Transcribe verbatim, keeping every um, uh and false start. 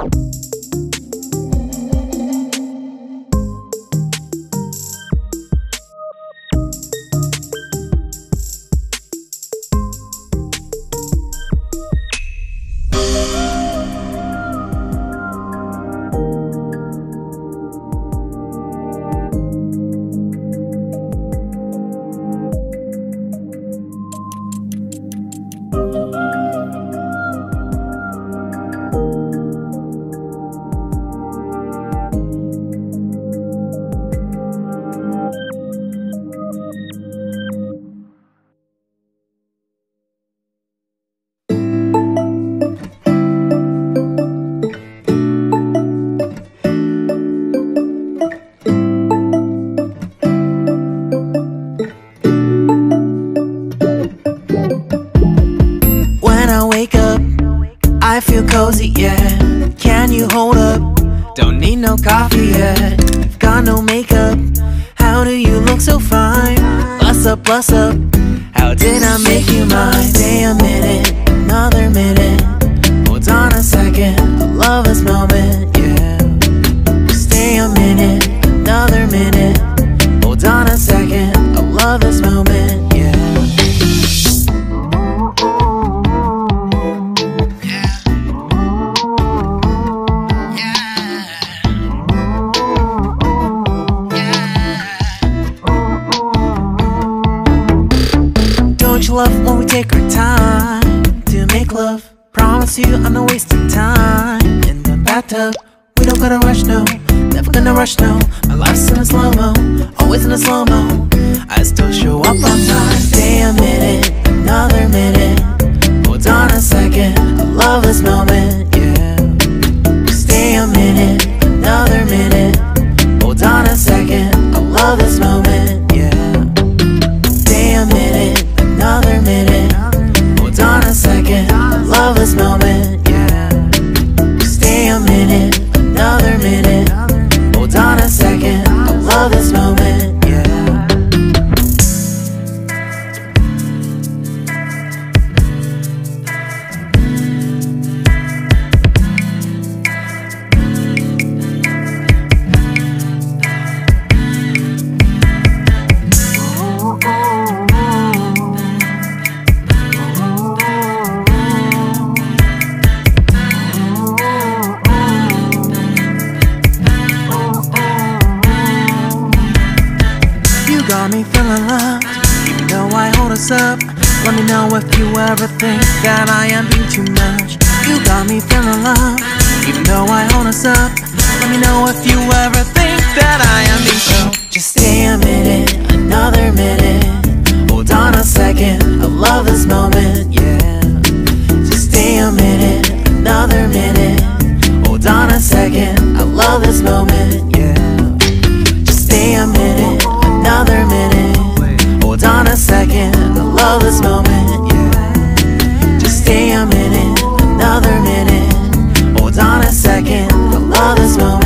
I feel cozy, yeah. Can you hold up? Don't need no coffee yet. You've got no makeup. How do you look so fine? Bust up, bust up. How did I make you mine? Stay a minute, another minute. Hold on a second, I love this moment, yeah. Stay a minute, another minute. Hold on a second, I love this moment, yeah. Don't you love when we take our time to make love? Promise you I'm not wasting time in the bathtub. We don't gotta rush, no. Never gonna rush, no. My life's in a slow-mo, always in a slow-mo. I still show up on time. Stay a minute, another minute. Hold on a second, I love this moment, yeah. Stay a minute, another minute. Hold on a second, I love this moment, yeah. Stay a minute, another minute. Hold on a second, I love this moment, yeah. Stay a minute, another minute. Hold on a second, I love this moment, yeah. You got me feeling loved, even though I hold us up. Let me know if you ever think that I am being too much. You got me feeling loved, even though I hold us up. Let me know if you ever think that I am being so. Just stay a minute, another minute. Hold on a second, I love this moment, yeah. Just stay a minute, another minute. Hold on a second, I love this moment, yeah. Just stay a minute, another minute. Hold on a second, I love this moment, yeah. Just stay a minute, another minute. Hold on a second, I love this moment.